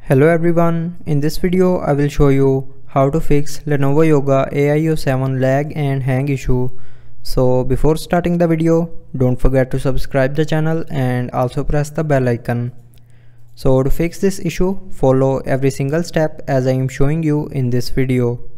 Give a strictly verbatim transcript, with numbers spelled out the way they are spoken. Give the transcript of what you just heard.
Hello everyone, in this video I will show you how to fix Lenovo Yoga A I O seven lag and hang issue. So before starting the video, don't forget to subscribe the channel and also press the bell icon. So to fix this issue, follow every single step as I am showing you in this video.